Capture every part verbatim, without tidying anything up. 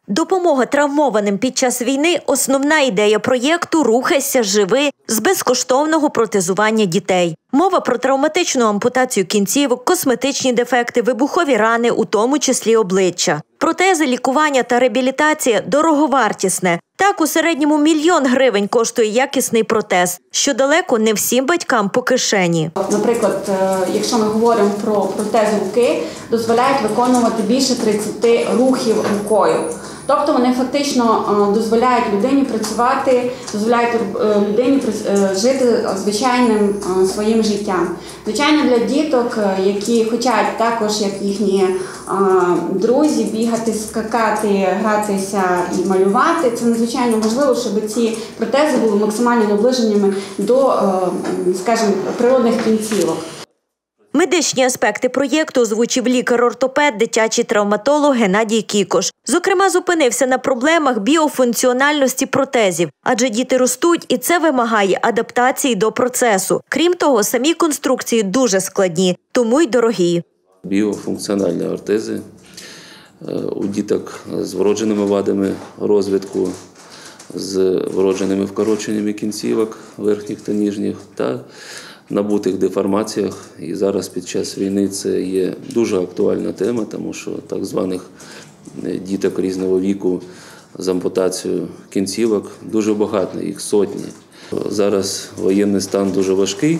Допомога травмованим під час війни – основна ідея проєкту «Рухайся, живи» з безкоштовного протезування дітей. Мова про травматичну ампутацію кінцівок, косметичні дефекти, вибухові рани, у тому числі обличчя. Протези, лікування та реабілітація – дороговартісне. Так, у середньому мільйон гривень коштує якісний протез, що далеко не всім батькам по кишені. Наприклад, якщо ми говоримо про протез руки, дозволяють виконувати більше тридцяти рухів рукою. Тобто вони фактично дозволяють людині працювати, дозволяють людині жити звичайним своїм життям. Звичайно, для діток, які хочуть також, як їхні друзі, бігати, скакати, гратися і малювати, це надзвичайно важливо, щоб ці протези були максимально наближеними до, скажімо, природних кінцівок. Медичні аспекти проєкту озвучив лікар-ортопед, дитячий травматолог Геннадій Кікош. Зокрема, зупинився на проблемах біофункціональності протезів, адже діти ростуть і це вимагає адаптації до процесу. Крім того, самі конструкції дуже складні, тому й дорогі. Біофункціональні ортези у діток з вродженими вадами розвитку, з вродженими вкороченнями кінцівок верхніх та нижніх та набутих деформаціях. І зараз під час війни це є дуже актуальна тема, тому що так званих діток різного віку з ампутацією кінцівок дуже багато, їх сотні. Зараз воєнний стан дуже важкий.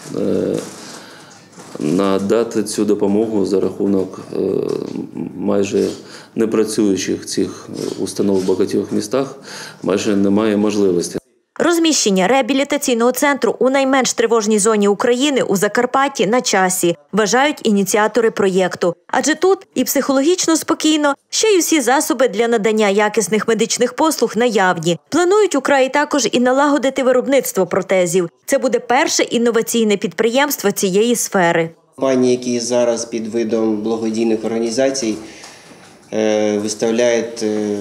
Надати цю допомогу за рахунок майже непрацюючих цих установ в багатьох містах майже немає можливості. Розміщення реабілітаційного центру у найменш тривожній зоні України у Закарпатті на часі, вважають ініціатори проєкту. Адже тут і психологічно спокійно, ще й усі засоби для надання якісних медичних послуг наявні. Планують у краї також і налагодити виробництво протезів. Це буде перше інноваційне підприємство цієї сфери. Компанії, які зараз під видом благодійних організацій виставляють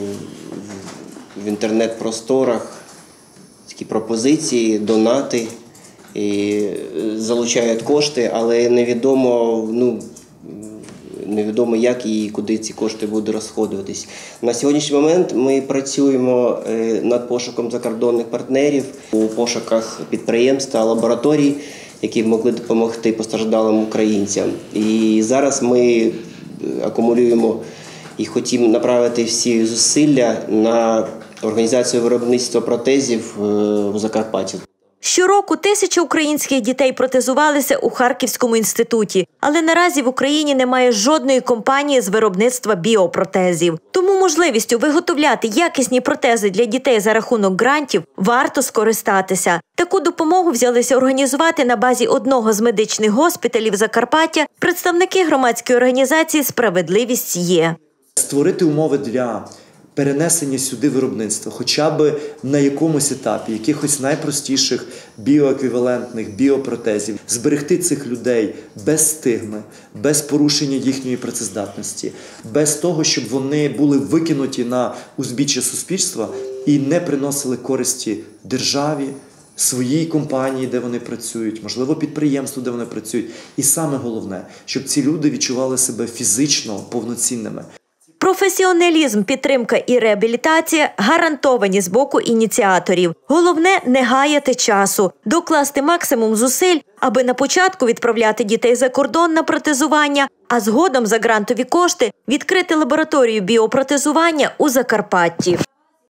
в інтернет-просторах такі пропозиції, донати, і залучають кошти, але невідомо, ну, невідомо, як і куди ці кошти будуть розходуватись. На сьогоднішній момент ми працюємо над пошуком закордонних партнерів у пошуках підприємств та лабораторій, які могли допомогти постраждалим українцям. І зараз ми акумулюємо і хотімо направити всі зусилля на організацію виробництва протезів у Закарпатті. Щороку тисячі українських дітей протезувалися у Харківському інституті, але наразі в Україні немає жодної компанії з виробництва біопротезів. Тому можливістю виготовляти якісні протези для дітей за рахунок грантів варто скористатися. Таку допомогу взялися організувати на базі одного з медичних госпіталів Закарпаття представники громадської організації «Справедливість є». Створити умови для перенесення сюди виробництва, хоча б на якомусь етапі, якихось найпростіших біоеквівалентних біопротезів, зберегти цих людей без стигми, без порушення їхньої працездатності, без того, щоб вони були викинуті на узбіччя суспільства і не приносили користі державі, своїй компанії, де вони працюють, можливо, підприємству, де вони працюють. І саме головне, щоб ці люди відчували себе фізично повноцінними. Професіоналізм, підтримка і реабілітація гарантовані з боку ініціаторів. Головне – не гаяти часу, докласти максимум зусиль, аби на початку відправляти дітей за кордон на протезування, а згодом за грантові кошти відкрити лабораторію біопротезування у Закарпатті.